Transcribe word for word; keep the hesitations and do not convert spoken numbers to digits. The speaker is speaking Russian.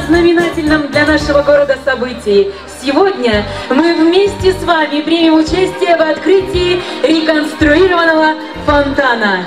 знаменательном для нашего города событии. Сегодня мы вместе с вами примем участие в открытии реконструированного фонтана.